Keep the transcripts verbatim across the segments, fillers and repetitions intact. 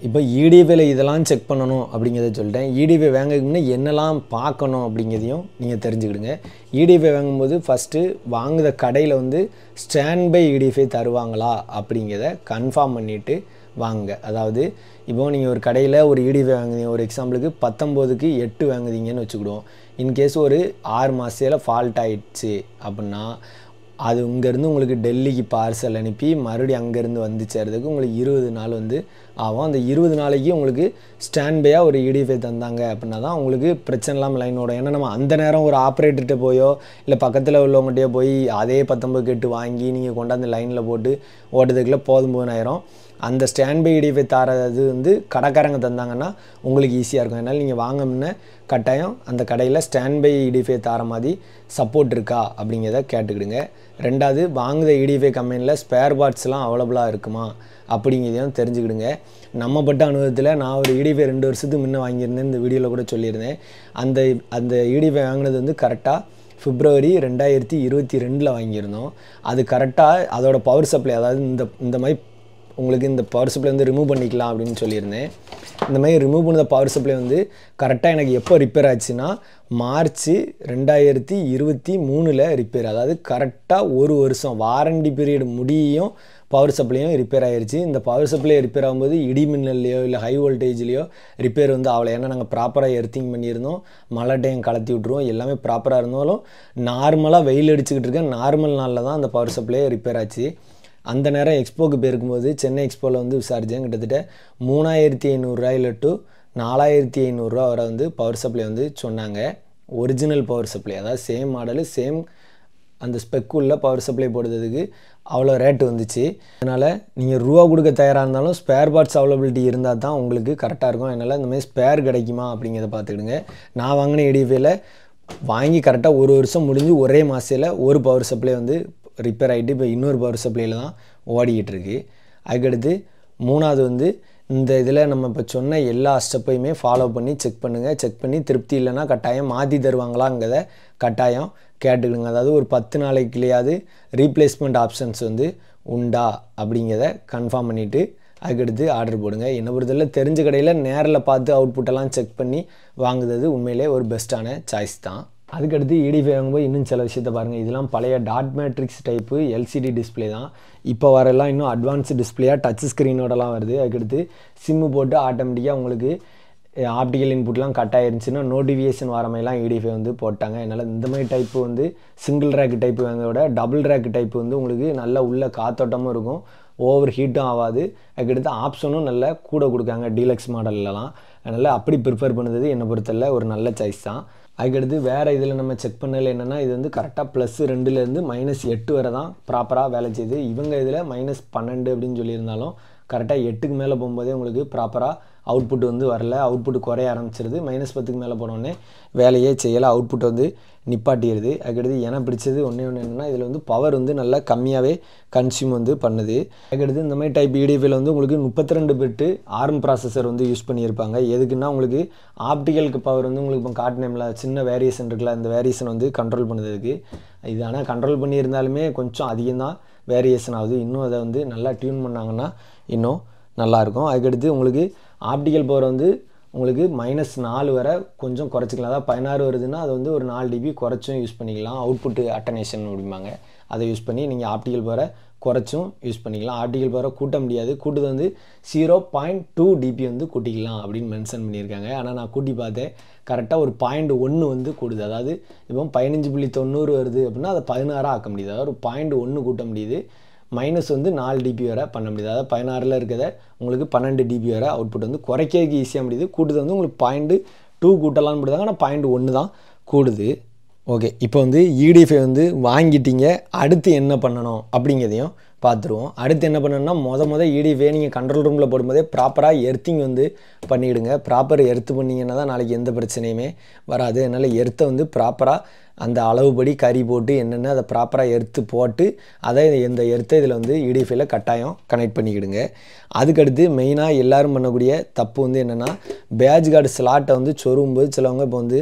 இப்போ இடிவில இதெல்லாம் செக் பண்ணணும் அப்படிங்கிறத சொல்லிட்டேன். இடிவி வாங்குறதுக்கு முன்னே என்னெல்லாம் பார்க்கணும் அப்படிங்கிறதையும் நீங்கள் தெரிஞ்சுக்கிடுங்க. இடிவி வாங்கும்போது ஃபஸ்ட்டு வாங்குகிற கடையில் வந்து ஸ்டாண்ட் பை இடிஃபை தருவாங்களா அப்படிங்கிறத கன்ஃபார்ம் பண்ணிவிட்டு வாங்குங்க. அதாவது இப்போ நீங்கள் ஒரு கடையில் ஒரு இடிவி வாங்குறீங்க, ஒரு எக்ஸாம்பிளுக்கு பத்தொம்போதுக்கு எட்டு வாங்குறீங்கன்னு வச்சுக்கிடுவோம். இன்கேஸ் ஒரு ஆறு மாதத்தில் ஃபால்ட் ஆகிடுச்சு அப்படின்னா அது இங்கேருந்து உங்களுக்கு டெல்லிக்கு பார்சல் அனுப்பி மறுபடியும் அங்கேருந்து வந்து சேர்றதுக்கு உங்களுக்கு இருபது நாள் வந்து ஆகும். அந்த இருபது நாளைக்கு உங்களுக்கு ஸ்டாண்ட் பையாக ஒரு இடிஃபை தந்தாங்க அப்படின்னா தான் உங்களுக்கு பிரச்சனை இல்லாமல் லைன் ஓடும். ஏன்னா நம்ம அந்த நேரம் ஒரு ஆப்ரேட்டர்கிட்ட போயோ இல்லை பக்கத்தில் உள்ளவங்ககிட்டயோ போய் அதே பத்தொம்பது கெட்டு வாங்கி நீங்கள் கொண்டாந்து லைனில் போட்டு ஓட்டுறதுக்குள்ளே போதும் போதுனாயிரம். அந்த ஸ்டாண்ட் பை இடிஃபை தரது வந்து கடைக்காரங்க தந்தாங்கன்னா உங்களுக்கு ஈஸியாக இருக்கும். அதனால் நீங்கள் வாங்க முன்னே கட்டாயம் அந்த கடையில் ஸ்டாண்ட் பை இடிஃபை தர மாதிரி சப்போர்ட் இருக்கா அப்படிங்கிறத கேட்டுக்கிடுங்க. ரெண்டாவது, வாங்குகிற இடிஃபை கம்பெனியில் ஸ்பேர் பார்ட்ஸ்லாம் அவைலபிளாக இருக்குமா அப்படிங்கிறதையும் தெரிஞ்சுக்கிடுங்க. நம்ம பட்ட அனுபவத்தில் நான் ஒரு இடிஃபை ரெண்டு வருஷத்துக்கு முன்னே வாங்கியிருந்தேன், இந்த வீடியோவில் கூட சொல்லியிருந்தேன். அந்த அந்த இடிஃபை வாங்கினது வந்து கரெக்டாக பிப்ரவரி ரெண்டாயிரத்தி இருபத்தி ரெண்டில் வாங்கியிருந்தோம். அது கரெக்டாக அதோட பவர் சப்ளை, அதாவது இந்த இந்த மாதிரி உங்களுக்கு இந்த பவர் சப்ளை வந்து ரிமூவ் பண்ணிக்கலாம் அப்படின்னு சொல்லியிருந்தேன். இந்த மாதிரி ரிமூவ் பண்ண பவர் சப்ளை வந்து கரெக்டாக எனக்கு எப்போ ரிப்பேர் ஆச்சுன்னா மார்ச் ரெண்டாயிரத்தி இருபத்தி மூணில் ரிப்பேர். அதாவது கரெக்டாக ஒரு வருஷம் வாரண்டி பீரியட் முடியும் பவர் சப்ளையும் ரிப்பேர் ஆகிருச்சு. இந்த பவர் சப்ளை ரிப்பேர் ஆகும்போது இடி மின்னல்லையோ இல்லை ஹை வோல்டேஜ்லேயோ ரிப்பேர் வந்து ஆகலை. ஏன்னா நாங்கள் ப்ராப்பராக எர்த்திங் பண்ணியிருந்தோம், மழை டைம் கலத்தி விட்ருவோம், எல்லாமே ப்ராப்பராக இருந்தாலும் நார்மலாக வெயில் அடிச்சுக்கிட்டு இருக்க நார்மல் நாளில் தான் அந்த பவர் சப்ளை ரிப்பேர் ஆச்சு. அந்த நேரம் எக்ஸ்போக்கு போயிருக்கும்போது சென்னை எக்ஸ்போவில் வந்து விசாரித்தேன். கிட்டத்தட்ட மூணாயிரத்தி ஐநூறுரூவாயில் டு நாலாயிரத்தி ஐநூறுரூவா வரை வந்து பவர் சப்ளை வந்து சொன்னாங்க. ஒரிஜினல் பவர் சப்ளை, அதாவது சேம் மாடலு சேம் அந்த ஸ்பெக்குள்ள பவர் சப்ளை போடுறதுக்கு அவ்வளோ ரேட்டு வந்துச்சு. அதனால் நீங்கள் ரூபா கொடுக்க தயாராக இருந்தாலும் ஸ்பேர் பார்ட்ஸ் அவைலபிலிட்டி இருந்தால் தான் உங்களுக்கு கரெக்டாக இருக்கும். அதனால் இந்த மாதிரி ஸ்பேர் கிடைக்குமா அப்படிங்கிறத பார்த்துக்கிடுங்க. நான் வாங்கின இடிஃபைல வாங்கி கரெக்டாக ஒரு வருஷம் முடிஞ்சு ஒரே மாதத்தில் ஒரு பவர் சப்ளை வந்து ரிப்பேர் ஆகிட்டு இப்போ இன்னொரு பவர் சப்ளையில் தான் ஓடிக்கிட்டு இருக்குது. அதுக்கடுத்து மூணாவது வந்து இந்த இதில் நம்ம இப்போ சொன்ன எல்லா ஸ்டெப்பையுமே ஃபாலோ பண்ணி செக் பண்ணுங்கள். செக் பண்ணி திருப்தி இல்லைன்னா கட்டாயம் மாற்றி தருவாங்களாங்கிறத கட்டாயம் கேட்டுக்கிடுங்க. அதாவது ஒரு பத்து நாளைக்குள்ளேயாவது ரீப்ளேஸ்மெண்ட் ஆப்ஷன்ஸ் வந்து உண்டா அப்படிங்கிறத கன்ஃபார்ம் பண்ணிவிட்டு அதுக்கடுத்து ஆர்டர் போடுங்க. என்னை பொறுத்தவரை தெரிஞ்ச கடையில் நேரில் பார்த்து அவுட்புட்டெல்லாம் செக் பண்ணி வாங்குறது உண்மையிலே ஒரு பெஸ்ட்டான சாய்ஸ் தான். அதுக்கடுத்து இடிஃபை வாங்கும்போது இன்னும் சில விஷயத்தை பாருங்கள். இதெல்லாம் பழைய dot matrix type LCD display தான். இப்போ வரலாம் இன்னும் அட்வான்ஸ்டு டிஸ்பிளேயாக டச் ஸ்க்ரீனோடலாம் வருது. அதுக்கடுத்து சிம்மு போட்டு ஆட்டோமேட்டிக்காக உங்களுக்கு ஆப்டிக்கல் இன்புட்லாம் கட் ஆயிருந்துச்சுன்னா நோட்டிஃபிகேஷன் வர மாதிரிலாம் இடிஃபை வந்து போட்டாங்க. அதனால் இந்த மாதிரி டைப்பு வந்து சிங்கிள் ரேக் டைப்பு வாங்கிறத டபுள் ரேக் டைப்பு வந்து உங்களுக்கு நல்ல உள்ள காத்தோட்டமும் இருக்கும், ஓவர் ஹீட்டும் ஆகாது. அதுக்கடுத்து ஆப்ஷனும் நல்ல கூட கொடுக்காங்க டீலக்ஸ் மாடல்லலாம். அதனால் அப்படி ப்ரிஃபர் பண்ணுறது என்னை பொறுத்தவரை ஒரு நல்ல சாய்ஸ் தான். அதுக்கடுத்து வேறு இதில் நம்ம செக் பண்ணல என்னென்னா இது வந்து கரெக்டாக ப்ளஸ் ரெண்டுலேருந்து மைனஸ் எட்டு வரை தான் ப்ராப்பராக வேலை செய்யுது. இவங்க இதில் மைனஸ் பன்னெண்டு அப்படின்னு சொல்லியிருந்தாலும் கரெக்டாக எட்டுக்கு மேலே போகும்போதே உங்களுக்கு ப்ராப்பராக அவுட்புட் வந்து வரல, அவுட்புட் குறைய ஆரம்பிச்சிருது. மைனஸ் பத்துக்கு மேலே போனோடனே வேலையே செய்யலை, அவுட்புட் வந்து நிப்பாட்டிடுது. அதுக்கடுத்து எனக்கு பிடிச்சது ஒன்றே ஒன்று என்னென்னா இதில் வந்து பவர் வந்து நல்லா கம்மியாகவே கன்சியூம் வந்து பண்ணுது. அதுக்கடுத்து இந்த மாதிரி டைப் இடிஃபைல வந்து உங்களுக்கு முப்பத்தி ரெண்டு பிட்டு ஆர்ம் ப்ராசஸர் வந்து யூஸ் பண்ணியிருப்பாங்க. எதுக்குன்னா உங்களுக்கு ஆப்டிக்கலுக்கு பவர் வந்து உங்களுக்கு இப்போ காட்டினேம்ல சின்ன வேரியேஷன் இருக்குல்ல, அந்த வேரியேஷன் வந்து கண்ட்ரோல் பண்ணுறதுக்கு. இது ஆனால் கண்ட்ரோல் பண்ணியிருந்தாலுமே கொஞ்சம் அதிகம்தான் வேரியேஷன் ஆகுது. இன்னும் அதை வந்து நல்லா டியூன் பண்ணாங்கன்னா இன்னும் நல்லாயிருக்கும். அதுக்கடுத்து உங்களுக்கு ஆப்டிக்கல் பவர் வந்து உங்களுக்கு மைனஸ் நாலு வரை கொஞ்சம் குறைச்சிக்கலாம். அதாவது பதினாறு வருதுன்னா அது வந்து ஒரு நாலு டிபி குறைச்சும் யூஸ் பண்ணிக்கலாம். அவுட்புட்டு அட்டனேஷன் அப்படிம்பாங்க, அதை யூஸ் பண்ணி நீங்கள் ஆப்டிக்கல் பவரை குறைச்சும் யூஸ் பண்ணிக்கலாம். ஆப்டிக்கல் பவரை கூட்ட முடியாது, கூட்டுறது வந்து ஜீரோ பாயிண்ட் டூ டிபி வந்து கூட்டிக்கலாம் அப்படின்னு மென்ஷன் பண்ணியிருக்காங்க. ஆனால் நான் கூட்டி பார்த்தேன், கரெக்டாக ஒரு பாயிண்ட் ஒன்று வந்து கூடுது. அதாவது இப்போ பதினஞ்சு புள்ளி தொண்ணூறு வருது அப்படின்னா அதை பதினாறாக ஆக்க முடியுது. அதாவது ஒரு பாயிண்ட் ஒன்று கூட்ட முடியுது. மைனஸ் வந்து நாலு டிபி வரை பண்ண முடியுது. அதாவது பதினாறில் இருக்கிறத உங்களுக்கு பன்னெண்டு டிபி வரை அவுட்புட் வந்து குறைக்கிறதுக்கு ஈஸியாக முடியுது. கூட்டுது வந்து உங்களுக்கு பாயிண்ட் டூ கூட்டலான்னு போடுதாங்க, ஆனால் பாயிண்ட் ஒன்று தான் கூடுது. ஓகே, இப்போ வந்து இடிஃபை வந்து வாங்கிட்டீங்க, அடுத்து என்ன பண்ணணும் அப்படிங்கிறதையும் பார்த்துருவோம். அடுத்து என்ன பண்ணணும்னா மொத மொதல் இடிஃபை நீங்கள் கண்ட்ரோல் ரூமில் போடும்போதே ப்ராப்பராக எர்த்திங் வந்து பண்ணிவிடுங்க. ப்ராப்பர் எர்த்து பண்ணிங்கன்னா தான் நாளைக்கு எந்த பிரச்சனையுமே வராது. அதனால் எர்த்தை வந்து ப்ராப்பராக அந்த அளவுபடி கறி போட்டு என்னென்ன அதை ப்ராப்பராக எர்த்து போட்டு அதை இந்த எர்த்தை இதில் வந்து இடிஃபைல கட்டாயம் கனெக்ட் பண்ணிக்கிடுங்க. அதுக்கடுத்து மெயினாக எல்லோரும் பண்ணக்கூடிய தப்பு வந்து என்னென்னா பேட்ச் கார்டு ஸ்லாட்டை வந்து சொருகும்போது சிலவங்க இப்போ வந்து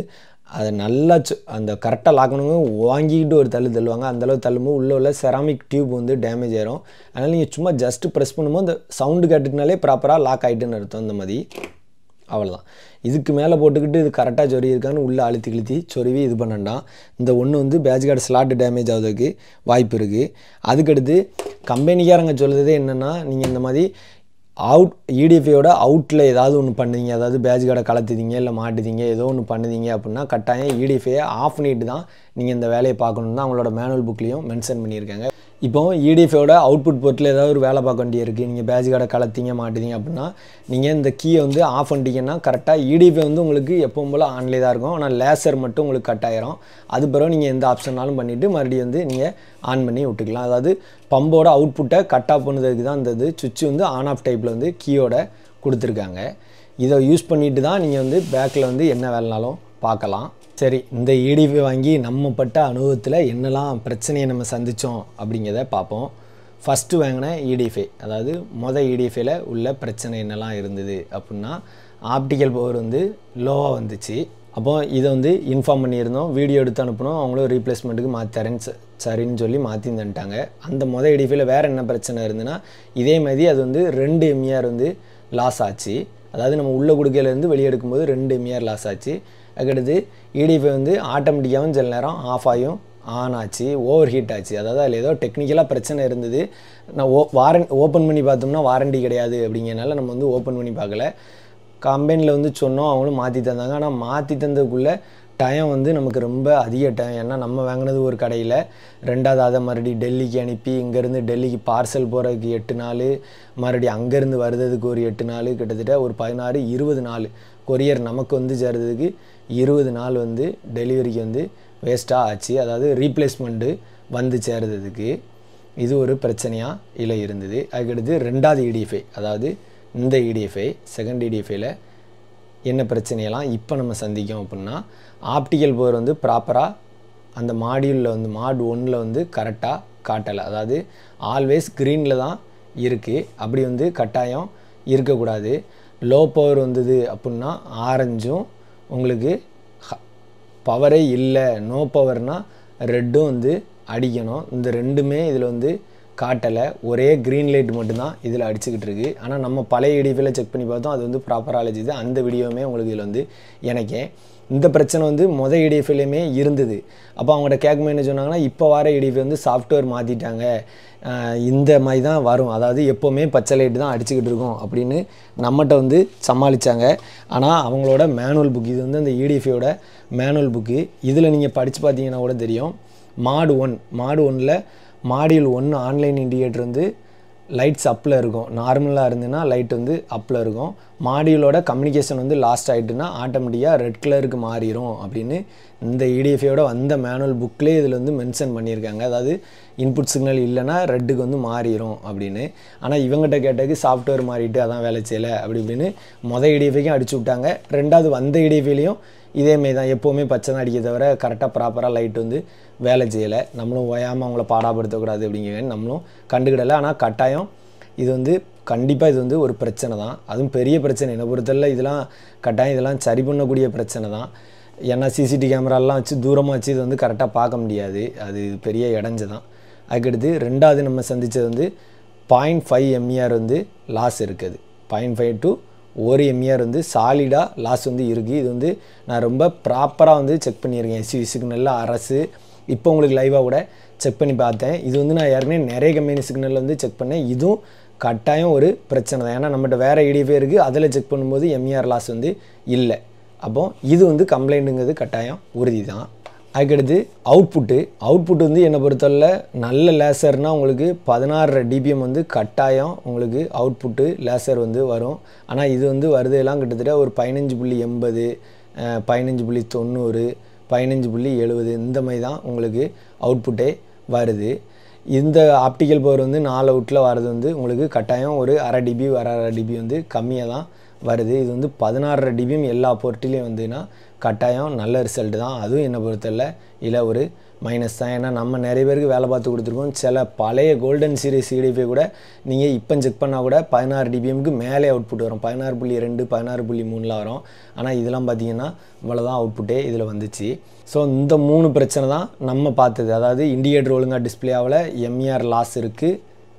அதை நல்லா அந்த கரெக்டாக லாக் பண்ணுங்க, வாங்கிக்கிட்டு ஒரு தள்ளு தள்ளுவாங்க. அந்தளவு தள்ளும்போது உள்ளே உள்ள செராமிக் டியூப் வந்து டேமேஜ் ஆயிரும். அதனால் நீங்கள் சும்மா ஜஸ்ட்டு ப்ரெஸ் பண்ணும்போது அந்த சவுண்டு கேட்டுனாலே ப்ராப்பராக லாக் ஆகிட்டுன்னு அர்த்தம். இந்த மாதிரி அவ்வளோதான். இதுக்கு மேலே போட்டுக்கிட்டு இது கரெக்டாக சொருவி இருக்கான்னு உள்ளே அழுத்தி கிழுத்தி சொருவி இது பண்ணண்டாம். இந்த ஒன்று வந்து பேட்ச் கார்டு ஸ்லாட்டு டேமேஜ் ஆகுறதுக்கு வாய்ப்பு இருக்குது. அதுக்கடுத்து கம்பெனிக்காரங்க சொல்கிறதே என்னென்னா, நீங்கள் இந்த மாதிரி அவுட் இடிஎஃப்ஐயோட அவுட்டில் ஏதாவது ஒன்று பண்ணுவீங்க, அதாவது பேட்ச் கார்டை கலத்துதீங்க இல்லை மாட்டுதீங்க, ஏதோ ஒன்று பண்ணுவீங்க அப்படின்னா கட்டாயம் இடிஎஃப்ஐயை ஆஃப் பண்ணிட்டு தான் நீங்கள் இந்த வேலையை பார்க்கணுன்னு தான் அவங்களோட மேனுவல் புக்லேயும் மென்ஷன் பண்ணியிருக்காங்க. இப்போ இடிஎஃப்ஐயோட அவுட்புட் போர்ட்டில் ஏதாவது ஒரு வேலை பார்க்க வேண்டிய இருக்குது, நீங்கள் பேட்ச் கார்டை கலத்திங்க மாட்டுதீங்க அப்படின்னா நீங்கள் இந்த கீயை வந்து ஆஃப் பண்ணிட்டீங்கன்னா கரெக்டாக இடிஎஃப்ஐ வந்து உங்களுக்கு எப்பவும் போல் ஆன்லேயே தான் இருக்கும். ஆனால் லேசர் மட்டும் உங்களுக்கு கட் ஆயிரும். அது பிறகு நீங்கள் எந்த ஆப்ஷனாலும் பண்ணிவிட்டு மறுபடியும் வந்து நீங்கள் ஆன் பண்ணி விட்டுக்கலாம். அதாவது பம்போட அவுட்புட்டை கட் ஆஃப் பண்ணுறதுக்கு தான் இந்த இது சுவிட்ச் வந்து ஆன் ஆஃப் டைப்பில் வந்து கீயோட கொடுத்துருக்காங்க. இதை யூஸ் பண்ணிட்டு தான் நீங்கள் வந்து பேக்கில் வந்து என்ன வேலைனாலும் பார்க்கலாம். சரி, இந்த இடிஎஃப்ஐ வாங்கி நம்ம பட்ட அனுபவத்தில் என்னெல்லாம் பிரச்சனையை நம்ம சந்தித்தோம் அப்படிங்கிறத பார்ப்போம். ஃபஸ்ட்டு வாங்கின இடிஎஃப்ஐ, அதாவது மொதல் இடிஎஃப்ஐயில் உள்ள பிரச்சனை என்னெல்லாம் இருந்தது அப்படின்னா, ஆப்டிக்கல் பவர் வந்து லோவாக வந்துச்சு. அப்போ இதை வந்து இன்ஃபார்ம் பண்ணியிருந்தோம், வீடியோ எடுத்து அனுப்பணும், அவங்களும் ரீப்ளேஸ்மெண்ட்டுக்கு மாற்றி தரேன்னு சரின்னு சொல்லி மாற்றி தந்துட்டாங்க. அந்த மொதல் இடிஎஃப்ஐயில் வேறு என்ன பிரச்சனை இருந்துன்னா, இதே மாதிரி அது வந்து ரெண்டு எம்இஆர் வந்து லாஸ் ஆச்சு. அதாவது நம்ம உள்ளே கொடுக்கையிலேருந்து வெளியே எடுக்கும்போது ரெண்டு எம்இஆர் லாஸ் ஆச்சு. அதுக்கடுத்து இடிஎஃப்ஐ வந்து ஆட்டோமேட்டிக்காகவும் சில நேரம் ஆஃப் ஆகியும் ஆன் ஆச்சு, ஓவர் ஹீட் ஆச்சு. அதாவது அதில் ஏதோ டெக்னிக்கலாக பிரச்சனை இருந்தது. நான் ஓ வாரண்ட் ஓப்பன் பண்ணி பார்த்தோம்னா வாரண்டி கிடையாது அப்படிங்கிறனால நம்ம வந்து ஓப்பன் பண்ணி பார்க்கல. கம்பெனியில் வந்து சொன்னோம், அவங்களும் மாற்றி தந்தாங்க. ஆனால் மாற்றி தந்ததுக்குள்ளே டைம் வந்து நமக்கு ரொம்ப அதிக டைம். ஏன்னா நம்ம வாங்கினது ஒரு கடையில், ரெண்டாவது அதை மறுபடியும் டெல்லிக்கு அனுப்பி, இங்கேருந்து டெல்லிக்கு பார்சல் போகிறதுக்கு எட்டு நாள், மறுபடியும் அங்கேருந்து வருதுக்கு ஒரு எட்டு நாள், கிட்டத்தட்ட ஒரு பதினாறு இருபது நாள் கொரியர் நமக்கு வந்து சேர்றதுக்கு இருபது நாள் வந்து டெலிவரிக்கு வந்து வேஸ்ட்டாக ஆச்சு. அதாவது ரீப்ளேஸ்மெண்ட்டு வந்து சேர்றதுக்கு இது ஒரு பிரச்சனையாக இல்லை இருந்தது. அதுக்கடுத்து ரெண்டாவது இடிஎஃப்ஐ, அதாவது இந்த இடிஎஃப்ஐ செகண்ட் இடிஎஃப்ஐயில் என்ன பிரச்சனையெல்லாம் இப்போ நம்ம சந்திக்கும் அப்படின்னா, ஆப்டிக்கல் பவர் வந்து ப்ராப்பராக அந்த மாடியூலில் வந்து மாட் ஒன்னில் வந்து கரெக்டாக காட்டலை. அதாவது ஆல்வேஸ் க்ரீனில் தான் இருக்குது. அப்படி வந்து கட்டாயம் இருக்கக்கூடாது. லோ பவர் வந்தது அப்படின்னா ஆரஞ்சும் உங்களுக்கு பவரே இல்லை, நோ பவர்னால் ரெட்டும் வந்து அடிக்கணும். இந்த ரெண்டுமே இதில் வந்து காட்டலை, ஒரே க்ரீன் லைட் மட்டும்தான் இதில் அடிச்சுக்கிட்டு இருக்குது. ஆனால் நம்ம பழைய இடிஎஃப்ஐயில் செக் பண்ணி பார்த்தோம், அது வந்து ப்ராப்பராக அழைச்சிது. அந்த வீடியோவுமே உங்களுக்கு இதில் வந்து எனக்கே இந்த பிரச்சனை வந்து மொதல் இடிஎஃப்ஐலையுமே இருந்தது. அப்போ அவங்கள்ட்ட கேட்கும்போது என்ன சொன்னாங்கன்னா, இப்போ வர இடிஎஃப்ஐ வந்து சாஃப்ட்வேர் மாற்றிட்டாங்க, இந்த மாதிரி தான் வரும், அதாவது எப்போவுமே பச்சை லைட்டு தான் அடிச்சுக்கிட்டு இருக்கும் அப்படின்னு நம்மகிட்ட வந்து சமாளித்தாங்க. ஆனால் அவங்களோட மேனுவல் புக், இது வந்து அந்த இடிஎஃப்ஐயோட மேனுவல் புக்கு, இதில் நீங்கள் படித்து பார்த்தீங்கன்னா கூட தெரியும். மாடு ஒன் மாடு ஒன்னில் மாடியூல் ஒன்று ஆன்லைன் இண்டிகேட்டர் வந்து லைட்ஸ் அப்பில் இருக்கும். நார்மலாக இருந்துன்னா லைட் வந்து அப்பில் இருக்கும். மாடியூலோட கம்யூனிகேஷன் வந்து லாஸ்ட் ஆகிட்டுன்னா ஆட்டோமேட்டிக்காக ரெட் கலருக்கு மாறிடும் அப்படின்னு இந்த இடிஎஃப்ஐயோட வந்த மேனுவல் புக்லேயே இதில் வந்து மென்ஷன் பண்ணியிருக்காங்க. அதாவது இன்புட் சிக்னல் இல்லைன்னா ரெட்டுக்கு வந்து மாறிடும் அப்படின்னு. ஆனால் இவங்ககிட்ட கேட்டதுக்கு சாஃப்ட்வேர் மாறிட்டு அதான் வேலை செய்யலை அப்படி இப்படின்னு மொதல் இடிஎஃப்ஐக்கும் அடிச்சு விட்டாங்க. ரெண்டாவது வந்த இடிஎஃப்ஐலையும் இதேமாரி தான், எப்போவுமே பச்சை தான் அடிக்க தவிர கரெக்டாக ப்ராப்பராக லைட் வந்து வேலை செய்யலை. நம்மளும் ஓயாமல் அவங்கள பாடாப்படுத்தக்கூடாது அப்படிங்கிற நம்மளும் கண்டுக்கிடலை. ஆனால் கட்டாயம் இது வந்து கண்டிப்பாக இது வந்து ஒரு பிரச்சனை தான், அதுவும் பெரிய பிரச்சனை. என்னை பொறுத்தவரை இதெல்லாம் கட்டாயம் இதெல்லாம் சரி பண்ணக்கூடிய பிரச்சனை தான். ஏன்னா சிசிடிவி கேமராலாம் வச்சு தூரமாக வச்சு இது வந்து கரெக்டாக பார்க்க முடியாது, அது பெரிய இடைஞ்ச தான். அதுக்கடுத்து ரெண்டாவது நம்ம சந்தித்தது வந்து பாயிண்ட் ஃபைவ் எம்இஆர் வந்து லாஸ் இருக்குது. பாயிண்ட் ஃபைவ் டு ஒரு எம்இஆர் வந்து சாலிடாக லாஸ் வந்து இருக்குது. இது வந்து நான் ரொம்ப ப்ராப்பராக வந்து செக் பண்ணியிருக்கேன். எஸ்யூவி சிக்னலில் அரசு இப்போ உங்களுக்கு லைவாக கூட செக் பண்ணி பார்த்தேன். இது வந்து நான் ஏற்கனவே நிறைய கம்பெனி சிக்னலில் வந்து செக் பண்ணேன். இதுவும் கட்டாயம் ஒரு பிரச்சனை தான். ஏன்னா நம்மகிட்ட வேறு இடிஎஃப்ஐ இருக்குது, அதில் செக் பண்ணும்போது எம்இஆர் லாஸ் வந்து இல்லை. அப்போ இது வந்து கம்ப்ளைண்ட்டுங்கிறது கட்டாயம் உறுதி தான். அதுக்கடுத்து அவுட்புட்டு அவுட்புட் வந்து என்னை பொறுத்தவரை நல்ல லேசர்னால் உங்களுக்கு பதினாறு டிபிஎம் வந்து கட்டாயம் உங்களுக்கு அவுட்புட்டு லேசர் வந்து வரும். ஆனால் இது வந்து வருதெல்லாம் கிட்டத்தட்ட ஒரு பதினஞ்சு புள்ளி எண்பது பதினஞ்சு புள்ளி தொண்ணூறு பதினஞ்சு புள்ளி எழுபது இந்த மாதிரி தான் உங்களுக்கு அவுட்புட்டே வருது. இந்த ஆப்டிக்கல் பவர் வந்து நாலு அவுட்டில் வர்றது வந்து உங்களுக்கு கட்டாயம் ஒரு அரை டிபி வர அரை டிபி வந்து கம்மியாக தான் வருது. இது வந்து பதினாறு டிபிஎம் எல்லா போர்ட்லேயும் வந்துன்னா கட்டாயம் நல்ல ரிசல்ட் தான். அதுவும் என்னை பொறுத்தவரை இல்லை ஒரு மைனஸ் தான். ஏன்னா நம்ம நிறைய பேருக்கு வேலை பார்த்து கொடுத்துருக்கோம். சில பழைய கோல்டன் சீரிஸ் இடிஃபை கூட நீங்கள் இப்போ செக் பண்ணால் கூட பதினாறு டிபிஎம்க்கு மேலே அவுட்புட் வரும். பதினாறு புள்ளி ரெண்டு பதினாறு புள்ளி மூணுலாம் வரும். ஆனால் இதெல்லாம் பார்த்தீங்கன்னா இவ்வளோதான் அவுட்புட்டே இதில் வந்துச்சு. ஸோ இந்த மூணு பிரச்சனை தான் நம்ம பார்த்தது. அதாவது இண்டிகேட்டர் ஒழுங்காக டிஸ்பிளே ஆகல, எம்இஆர் லாஸ் இருக்குது,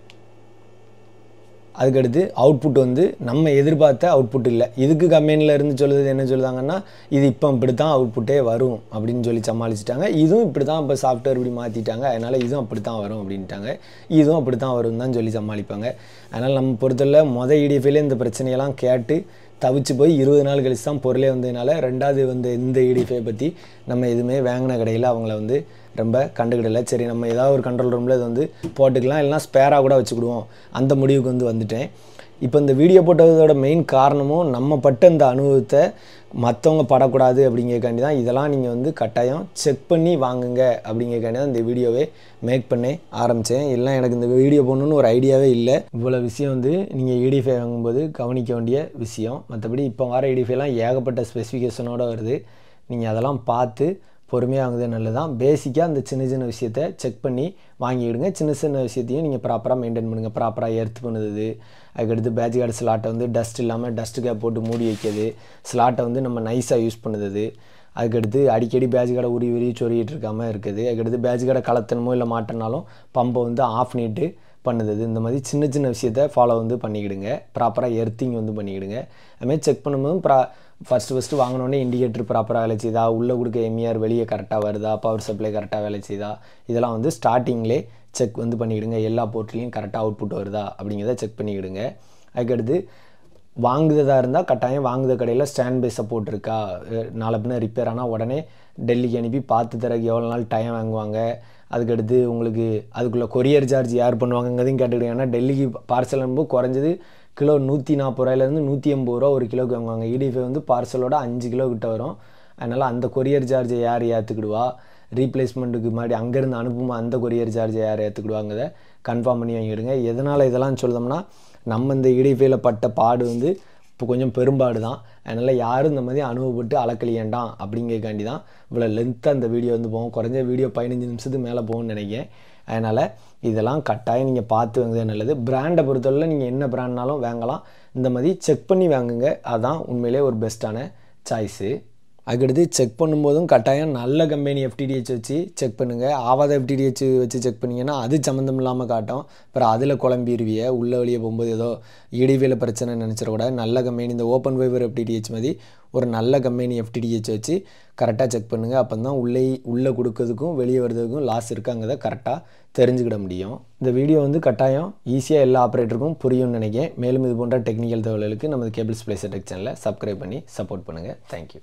அதுக்கடுத்து அவுட்புட் வந்து நம்ம எதிர்பார்த்த அவுட்புட் இல்லை. இதுக்கு கம்பெனியில் இருந்து சொல்லுறது என்ன சொல்லுதாங்கன்னா இது இப்போ இப்படி தான் அவுட்புட்டே வரும் அப்படின்னு சொல்லி சமாளிச்சிட்டாங்க. இதுவும் இப்படி தான் இப்போ சாஃப்ட்வேர் இப்படி மாற்றிட்டாங்க, அதனால் இதுவும் அப்படி தான் வரும் அப்படின்ட்டாங்க. இதுவும் அப்படி தான் வரும் தான் சொல்லி சமாளிப்பாங்க. அதனால் நம்ம பொறுத்தவரை மொதல் இடிஎஃப்ஐல இந்த பிரச்சனையெல்லாம் கேட்டு தவிச்சு போய் இருபது நாள் கழிச்சு தான் பொருளே வந்ததுனால ரெண்டாவது வந்து இந்த இடிஎஃப்ஐ பற்றி நம்ம எதுவுமே வாங்கின கடையில் அவங்கள வந்து ரொம்ப கண்டுக்கிடலை. சரி நம்ம ஏதாவது ஒரு கண்ட்ரோல் ரூமில் இது வந்து போட்டுக்கலாம், இல்லைனா ஸ்பேராக கூட வச்சுக்கிடுவோம், அந்த முடிவுக்கு வந்து வந்துட்டேன். இப்போ இந்த வீடியோ போட்டதோட மெயின் காரணமும் நம்ம பட்ட இந்த அனுபவத்தை மற்றவங்க படக்கூடாது அப்படிங்கிறக்காண்டி தான். இதெல்லாம் நீங்கள் வந்து கட்டாயம் செக் பண்ணி வாங்குங்க அப்படிங்கிறக்காண்டி தான் இந்த வீடியோவே மேக் பண்ண ஆரம்பித்தேன். இல்லை எனக்கு இந்த வீடியோ போடணுன்னு ஒரு ஐடியாவே இல்லை. இவ்வளோ விஷயம் வந்து நீங்கள் இடிஃபை வாங்கும்போது கவனிக்க வேண்டிய விஷயம். மற்றபடி இப்போ வர இடிஃபைலாம் ஏகப்பட்ட ஸ்பெசிஃபிகேஷனோடு வருது. நீங்கள் அதெல்லாம் பார்த்து பொறுமையாக வாங்குறது நல்லது தான். பேசிக்காக அந்த சின்ன சின்ன விஷயத்தை செக் பண்ணி வாங்கிவிடுங்க. சின்ன சின்ன விஷயத்தையும் நீங்கள் ப்ராப்பராக மெயின்டைன் பண்ணுங்கள். ப்ராப்பராக எர்த் பண்ணுது, அதுக்கடுத்து பேட்ச் கார்டு ஸ்லாட்டை வந்து டஸ்ட் இல்லாமல் டஸ்ட் கேப் போட்டு மூடி வைக்கிறது, ஸ்லாட்டை வந்து நம்ம நைஸாக யூஸ் பண்ணுது, அதுக்கடுத்து அடிக்கடி பேட்ச் கார்டை உரி உரி சொருகிட்டு இருக்காமல் இருக்குது, அதுக்கடுத்து பேட்ச் கார்டை கலத்தனமோ இல்லை மாட்டினாலும் பம்பை வந்து ஆஃப் பண்ணிட்டு பண்ணுது. இந்த மாதிரி சின்ன சின்ன விஷயத்தை ஃபாலோ வந்து பண்ணிக்கிடுங்க. ப்ராப்பராக எர்த்திங் வந்து பண்ணிக்கிடுங்க. அதுமாதிரி செக் பண்ணும்போது ப்ரா ஃபஸ்ட்டு ஃபஸ்ட்டு வாங்கினோடனே இண்டிகேட்டர் ப்ராப்பராக வேலை செய்தா, உள்ளே கொடுக்க எம்இஆர் வெளியே கரெக்டாக வருதா, பவர் சப்ளை கரெக்டாக வேலை செய்தா, இதெல்லாம் வந்து ஸ்டார்டிங்லே செக் வந்து பண்ணிக்கிடுங்க. எல்லா போர்ட்லேயும் கரெக்டாக அவுட்புட் வருதா அப்படிங்கிறத செக் பண்ணிக்கிடுங்க. அதுக்கடுத்து வாங்குறதா இருந்தால் கட்டாயம் வாங்குத கடையில் ஸ்டாண்ட் பை சப்போர்ட் இருக்கா, நாளை பின்ன ரிப்பேர் ஆனால் உடனே டெல்லிக்கு அனுப்பி பார்த்து தரக்கு எவ்வளோ நாள் டைம் வாங்குவாங்க, அதுக்கடுத்து உங்களுக்கு அதுக்குள்ளே கொரியர் சார்ஜ் யார் பண்ணுவாங்கங்கிறதையும் கேட்டுக்கிடுங்க. ஏன்னா டெல்லிக்கு பார்சல் அனுப்பும் குறைஞ்சது கிலோ நூற்றி நாற்பது ரூபாயிலேருந்து நூற்றி எண்பது ரூபா ஒரு கிலோக்கு வாங்குவாங்க. இடிஃபை வந்து பார்சலோட அஞ்சு கிலோ கிட்ட வரும். அதனால் அந்த கொரியர் சார்ஜை யார் ஏற்றுக்கிடுவா, ரீப்ளேஸ்மெண்ட்டுக்கு முன்னாடி அங்கேருந்து அனுப்புமா அந்த கொரியர் சார்ஜை யார் ஏற்றுக்கிடுவாங்கிறத கன்ஃபார்ம் பண்ணி வாங்கிவிடுங்க. எதனால் இதெல்லாம் சொல்லுதோம்னா நம்ம இந்த இடிஃபைல பட்ட பாடு வந்து இப்போ கொஞ்சம் பெரும்பாடு தான். அதனால் யாரும் இந்த மாதிரி அனுபவப்பட்டு அளக்கலியேண்டாம் அப்படிங்கிறக்காண்டி தான் இவ்வளோ லென்த்தாக இந்த வீடியோ வந்து போகும். குறைஞ்ச வீடியோ பதினஞ்சு நிமிஷத்துக்கு மேலே போகும்னு நினைக்கிறேன். அதனால் இதெல்லாம் கட்டாயம் நீங்கள் பார்த்து வாங்குறது நல்லது. பிராண்டை பொறுத்தவரை நீங்கள் என்ன பிராண்ட்னாலும் வாங்கலாம். இந்த மாதிரி செக் பண்ணி வாங்குங்க, அதுதான் உண்மையிலே ஒரு பெஸ்ட்டான சாய்ஸு. அதுக்கடுத்து செக் பண்ணும்போதும் கட்டாயம் நல்ல கம்பெனி எஃப்டிடிஹெச் வச்சு செக் பண்ணுங்கள். ஆவாத எஃப்டிடிஹெச் வச்சு செக் பண்ணிங்கன்னா அது சம்மந்தம் இல்லாமல் காட்டும். அப்புறம் அதில் குழம்பிடுவிய உள்ள வெளியே போகும்போது ஏதோ இடிவியில் பிரச்சனை நினச்சிடக்கூட நல்ல கம்பெனி இந்த ஓப்பன் ஃபைபர் எஃப்டிடிஹெச் மாதிரி ஒரு நல்ல கம்பெனி எஃப்டிடிஹெச் வச்சு கரெக்டாக செக் பண்ணுங்கள். அப்போ தான் உள்ளே உள்ளே கொடுக்கறதுக்கும் வெளியே வர்றதுக்கும் லாஸ் இருக்காங்கிறத கரெக்டாக தெரிஞ்சுக்கிட முடியும். இந்த வீடியோ வந்து கட்டாயம் ஈஸியாக எல்லா ஆப்ரேட்டருக்கும் புரியும்னு நினைக்கிறேன். மேலும் இது போன்ற டெக்னிக்கல் தகவல்களுக்கு நமது கேபிள்ஸ் பிளேஸ் டெக் சேனலை சப்ஸ்கிரைப் பண்ணி சப்போர்ட் பண்ணுங்கள். தேங்க்யூ.